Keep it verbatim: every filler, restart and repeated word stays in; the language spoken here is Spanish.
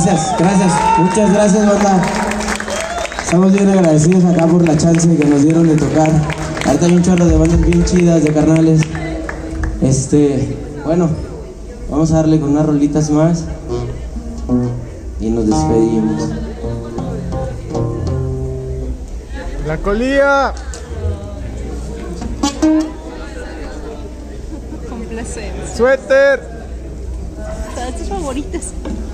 Gracias, gracias, muchas gracias, banda. Estamos bien agradecidos acá por la chance que nos dieron de tocar. Ahorita hay un chorro de bandas bien chidas, de carnales. Este, bueno, vamos a darle con unas rolitas más y nos despedimos. La colilla. Complacencia. Suéter. Todas tus favoritas.